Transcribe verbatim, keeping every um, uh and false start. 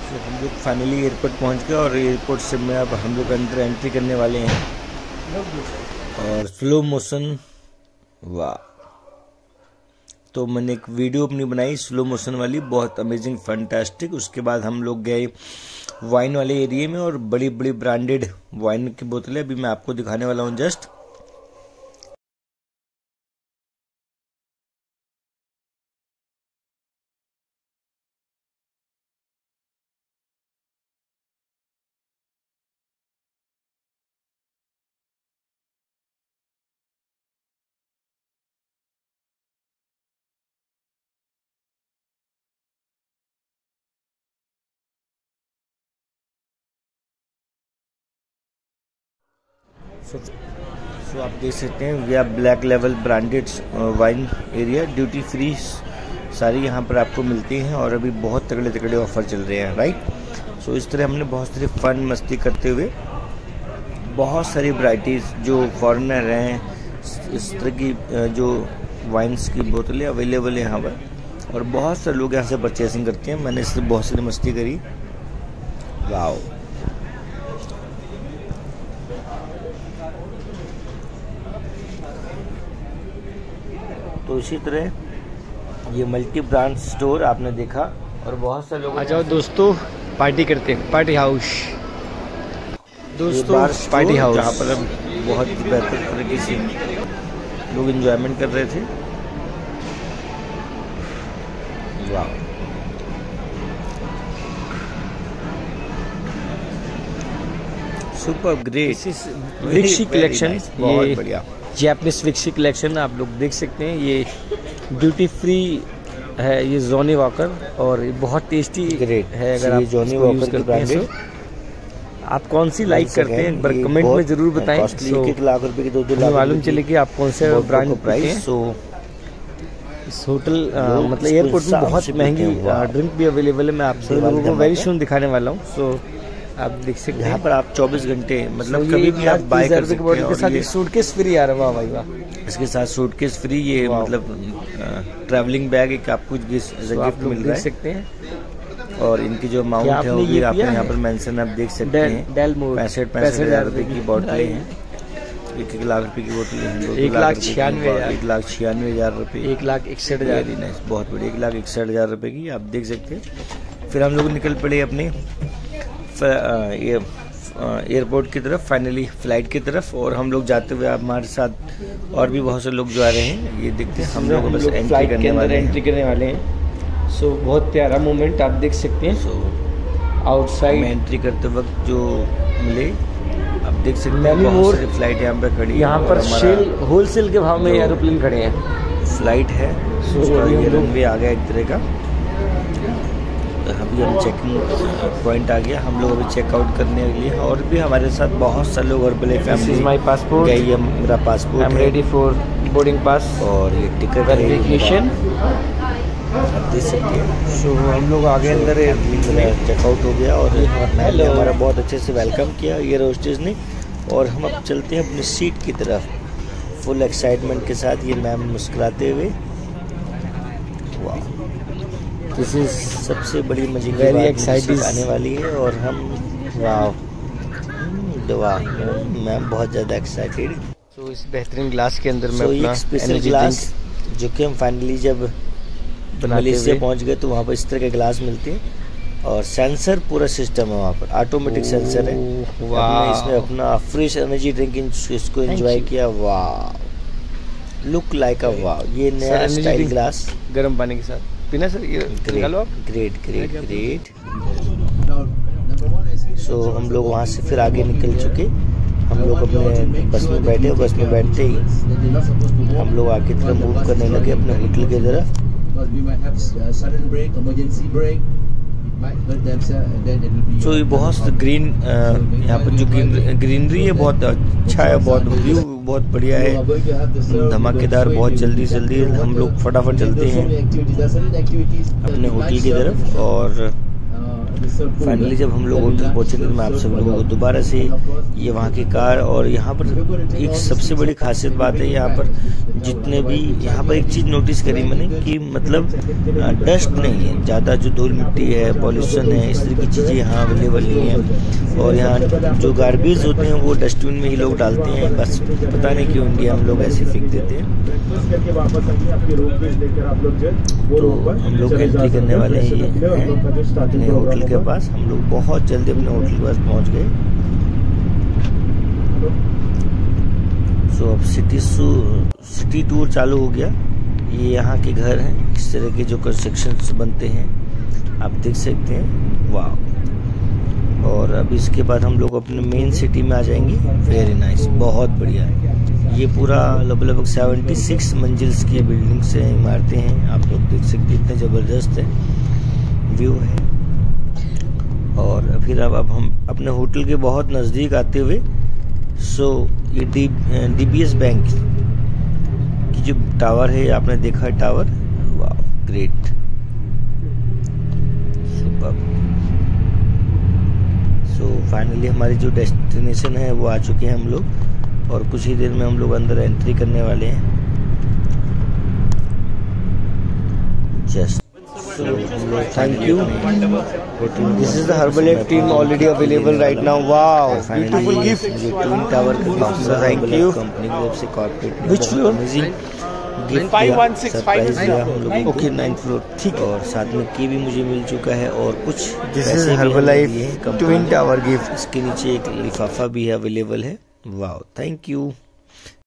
तो हम लोग फाइनली एयरपोर्ट पहुंच गए और एयरपोर्ट से में अब हम लोग अंदर एंट्री करने वाले हैं और स्लो मोशन। वाह, तो मैंने एक वीडियो अपनी बनाई स्लो मोशन वाली, बहुत अमेजिंग फैंटास्टिक। उसके बाद हम लोग गए वाइन वाले एरिया में और बड़ी बड़ी ब्रांडेड वाइन की बोतलें अभी मैं आपको दिखाने वाला हूँ जस्ट। सो सो आप देख सकते हैं वी आर ब्लैक लेवल branded wine area, duty free सारी यहाँ पर आपको मिलती हैं और अभी बहुत तगड़े तगड़े ऑफर चल रहे हैं, राइट। सो इस तरह हमने बहुत सारी फन मस्ती करते हुए बहुत सारी वैराइटीज़ जो फॉरेनर हैं इस तरह की जो वाइन्स की बोतलें अवेलेबल है यहाँ पर और बहुत सारे लोग यहाँ से परचेसिंग करते हैं। मैंने इससे बहुत सारी मस्ती करी। वाओ, तो इसी तरह ये मल्टी ब्रांड स्टोर आपने देखा और बहुत सारे लोग। आ जाओ दोस्तों, पार्टी करते हैं, पार्टी हाउस दोस्तों, पार्टी हाउस जहाँ पर हम बहुत बेहतर तरीके से लोग एंजॉयमेंट कर रहे थे। वाह, सुपर ग्रेट। विक्सी कलेक्शन, बहुत बढ़िया जैपनीज विक्सी कलेक्शन आप लोग देख सकते हैं। ये ड्यूटी फ्री है, ये जॉनी वॉकर और ये बहुत टेस्टी ग्रेट है। अगर आप जॉनी वॉकर की ब्रांड, आप कौन सी लाइक करते हैं एक बार कमेंट में जरूर बताएं। सो एक लाख रुपए की दो दो लाख मालूम चले कि आप कौन से ब्रांड प्राइस। सो इस होटल मतलब एयरपोर्ट में बहुत महंगी ड्रिंक भी अवेलेबल है। मैं आप सभी लोगों को वेरी सून दिखाने वाला हूँ। सो आप देख सकते हैं यहाँ पर आप चौबीस घंटे मतलब so कभी भी आप बाय कर सकते हैं। के साथ ये सूटकेस फ्री आ रहा है। वाह भाई वाह, इसके साथ सूटकेस फ्री, ये मतलब ट्रैवलिंग बैग एक आपको गिफ्ट मिल रहा है, सकते हैं। और इनकी जो अमाउंट है वो भी आपने यहाँ पर मेंशन आप देख सकते हैं। पैंसठ पैंसठ हजार रुपए की बोतलें हैं, एक एक लाख रुपए की बोतलें हैं, एक लाख छियानवे हजार एक लाख छियानवे हजार रुपए एक लाख इकसठ हजार बहुत बड़ी, एक लाख इकसठ हजार रुपए की आप देख सकते हैं। फिर हम लोग निकल पड़े अपने ये एयरपोर्ट की तरफ, फाइनली फ्लाइट की तरफ, और हम लोग जाते हुए हमारे साथ और भी बहुत से लोग जो आ रहे हैं ये देखते हैं। हम लोग बस एंट्री करने वाले एंट्री करने वाले हैं। सो बहुत प्यारा मोमेंट आप देख सकते हैं। सो आउटसाइड में एंट्री करते वक्त जो मिले आप देख सकते हैं बहुत सारी फ्लाइट यहाँ पे खड़ी है। यहाँ पर सेल होलसेल के भाव में एरोप्लेन खड़े हैं। फ्लाइट है, ये रनवे आ गया एक तरह का। अभी हम चेकिंग पॉइंट आ गया, हम लोग अभी चेकआउट करने के लिए, और भी हमारे साथ बहुत सारे लोग और बड़े फैमिली माई पासपोर्ट गई है। मेरा पासपोर्ट है रेडी फॉर बोर्डिंग पास और ये टिकट वेरिफिकेशन आप देख सकते हैं। सो हम लोग आगे अंदर चेकआउट हो गया और मैम ने हमारा बहुत अच्छे से वेलकम किया एयर होस्टेस ने, और हम अब चलते हैं अपनी सीट की तरफ फुल एक्साइटमेंट के साथ। ये मैम मुस्कुराते हुए, वाह, दिस इज सबसे बड़ी मजे की वेरी बात एक्साइटेड आने वाली है। और हम वाह वाह मैम बहुत ज़्यादा एक्साइटेड। सो इस बेहतरीन ग्लास के अंदर मैं so, अपना स्पेशल ग्लास जो कि हम फाइनली जब मलेशिया पहुंच गए तो वहाँ पर इस तरह के ग्लास मिलते हैं और सेंसर पूरा सिस्टम है वहाँ पर, ऑटोमेटिक सेंसर है। हमने इसमें अपना फ्रेश एनर्जी ड्रिंक इसको एंजॉय किया। वाह, लुक लाइक अ वाह, ये नया स्टाइल ग्लास गर्म पानी के साथ पीना सर। ये ग्रेट ग्रेट ग्रेट। सो हम लोग वहाँ से फिर आगे निकल चुके, हम लोग अपने बस में बैठे, बस में बैठते ही हम लोग आगे तरफ मूव करने लगे अपने होटल की तरफ। तो ये बहुत ग्रीन यहाँ पर जो ग्रीनरी है बहुत अच्छा है, बहुत व्यू बहुत बढ़िया है, धमाकेदार। बहुत जल्दी जल्दी हम लोग फटाफट चलते हैं अपने होटल की तरफ और फाइनली जब हम लोग होटल पहुंचे तो मैं आप सब लोगों को दोबारा से ये वहाँ की कार और यहाँ पर एक सबसे बड़ी खासियत बात है यहाँ पर जितने भी यहाँ पर एक चीज़ नोटिस करी मैंने कि मतलब डस्ट नहीं है ज़्यादा, जो धूल मिट्टी है, पॉल्यूशन है, इस तरह की चीज़ें यहाँ अवेलेबल नहीं है। और यहाँ जो गार्बेज होते हैं वो डस्टबिन में ही लोग डालते हैं, बस पता नहीं क्यों इंडिया हम लोग ऐसे फेंक देते हैं। तो हम लोग एंट्री करने वाले हैं ये हैं अपने होटल के पास। हम लोग बहुत जल्दी अपने होटल के पास पहुंच गए। सो अब सिटी सिटी टूर चालू हो गया। ये यहाँ के घर हैं, इस तरह के जो कंस्ट्रक्शंस बनते हैं आप देख सकते हैं। वाह। और अब इसके बाद हम लोग अपने मेन सिटी में आ जाएंगे। वेरी नाइस, बहुत बढ़िया है। ये पूरा लगभग सेवेंटी सिक्स मंजिल्स की बिल्डिंग्स हैं, इमारतें हैं, आप लोग देख सकते हैं, इतने ज़बरदस्त है व्यू है। और फिर अब अब हम अपने होटल के बहुत नज़दीक आते हुए, सो ये D D B S bank की जो टावर है आपने देखा टावर, वाह ग्रेट, सुपर। सो फाइनली हमारी जो डेस्टिनेशन है वो आ चुके हैं हम लोग और कुछ ही देर में हम लोग अंदर एंट्री करने वाले हैं। Just Thank you. This is the Herbalife team already available right now. Wow, beautiful gift. मुझे ट्विन टावर का गिफ्ट, Thank you. कंपनी की तरफ से corporate Which floor? Gift surprise दिया हम लोगों को। ओके, नाइन्थ फ्लोर, ठीक। और साथ में की भी मुझे मिल चुका है और कुछ This is Herbalife twin tower gift. इसके नीचे एक लिफाफा भी अवेलेबल है। Wow, thank you.